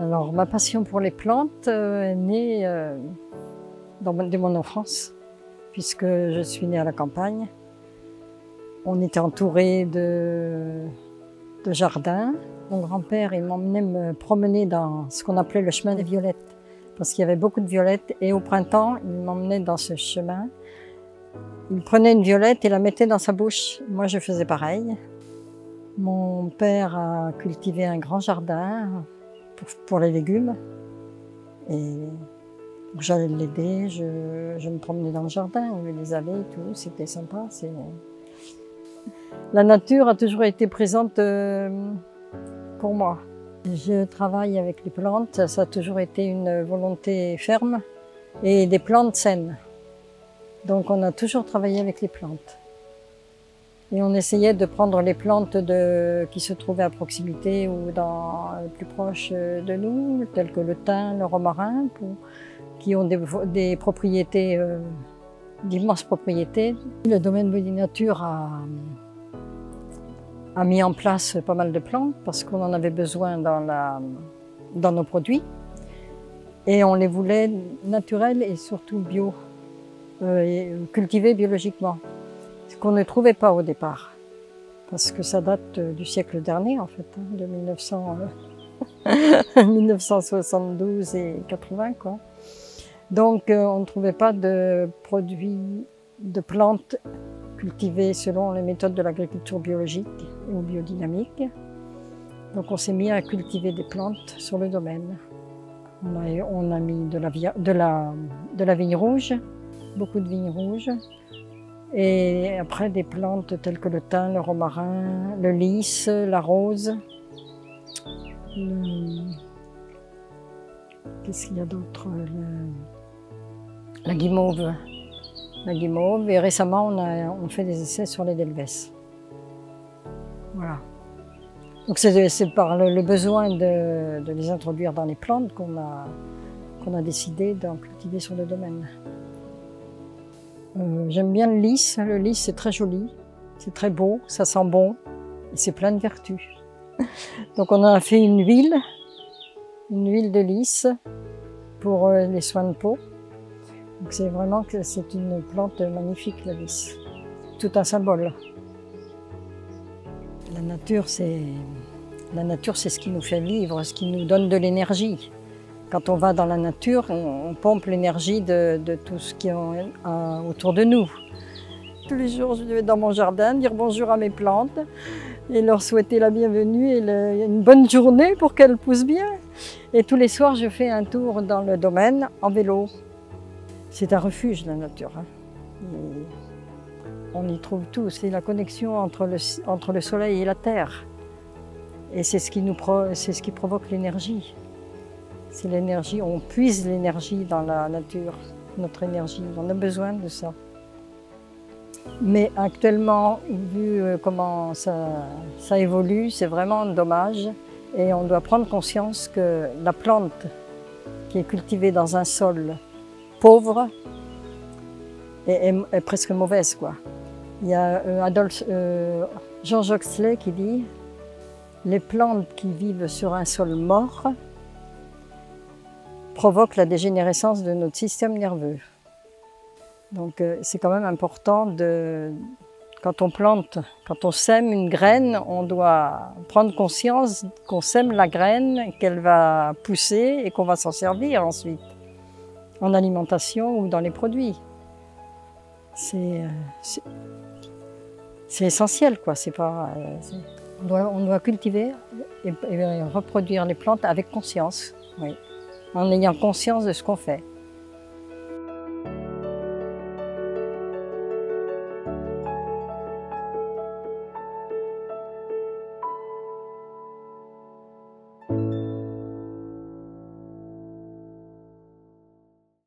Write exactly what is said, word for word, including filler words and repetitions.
Alors, ma passion pour les plantes euh, est née euh, dans mon, dès mon enfance, puisque je suis née à la campagne. On était entouré de, de jardins. Mon grand-père, il m'emmenait me promener dans ce qu'on appelait le chemin des violettes, parce qu'il y avait beaucoup de violettes. Et au printemps, il m'emmenait dans ce chemin. Il prenait une violette et la mettait dans sa bouche. Moi, je faisais pareil. Mon père a cultivé un grand jardin pour, pour les légumes. Et j'allais l'aider, je, je me promenais dans le jardin, on les avait et tout, c'était sympa. C'est... La nature a toujours été présente euh, pour moi. Je travaille avec les plantes, ça a toujours été une volonté ferme et des plantes saines. Donc on a toujours travaillé avec les plantes. Et on essayait de prendre les plantes de, qui se trouvaient à proximité ou dans, plus proches de nous, telles que le thym, le romarin, pour, qui ont des, des propriétés, euh, d'immenses propriétés. Le domaine Body Nature a, a mis en place pas mal de plantes parce qu'on en avait besoin dans, la, dans nos produits. Et on les voulait naturelles et surtout bio, euh, et cultivées biologiquement. Ce qu'on ne trouvait pas au départ, parce que ça date du siècle dernier en fait, hein, de mille neuf cents, euh, mille neuf cent soixante-douze et quatre-vingts quoi. Donc euh, on ne trouvait pas de produits de plantes cultivées selon les méthodes de l'agriculture biologique ou biodynamique. Donc on s'est mis à cultiver des plantes sur le domaine. On a, on a mis de la, de, la, de la vigne rouge, beaucoup de vignes rouges. Et après des plantes telles que le thym, le romarin, le lys, la rose. Le... Qu'est-ce qu'il y a d'autre? le... La guimauve. La guimauve. Et récemment, on a on fait des essais sur les delvès. Voilà. Donc c'est par le, le besoin de, de les introduire dans les plantes qu'on a, qu'on a décidé d'en cultiver sur le domaine. Euh, J'aime bien le lys. Le lys, c'est très joli, c'est très beau, ça sent bon et c'est plein de vertus. Donc on a fait une huile, une huile de lys pour euh, les soins de peau. Donc c'est vraiment que c'est une plante magnifique, le lys. Tout un symbole. La nature, c'est la nature, c'est ce qui nous fait vivre, ce qui nous donne de l'énergie. Quand on va dans la nature, on, on pompe l'énergie de, de tout ce qui est euh, autour de nous. Tous les jours, je vais dans mon jardin dire bonjour à mes plantes et leur souhaiter la bienvenue et le, une bonne journée pour qu'elles poussent bien. Et tous les soirs, je fais un tour dans le domaine en vélo. C'est un refuge, la nature. Hein. On y trouve tout. C'est la connexion entre le, entre le soleil et la terre. Et c'est ce qui nous pro, c'est ce qui provoque l'énergie. C'est l'énergie, on puise l'énergie dans la nature, notre énergie, on a besoin de ça. Mais actuellement, vu comment ça, ça évolue, c'est vraiment dommage et on doit prendre conscience que la plante qui est cultivée dans un sol pauvre est, est, est presque mauvaise, quoi. Il y a euh, Adolphe, euh, Jean Joxley qui dit « Les plantes qui vivent sur un sol mort provoque la dégénérescence de notre système nerveux. » Donc euh, c'est quand même important de, quand on plante, quand on sème une graine, on doit prendre conscience qu'on sème la graine, qu'elle va pousser et qu'on va s'en servir ensuite, en alimentation ou dans les produits. C'est c'est essentiel, quoi. C'est pas, on doit, on doit cultiver et, et reproduire les plantes avec conscience, oui. En ayant conscience de ce qu'on fait.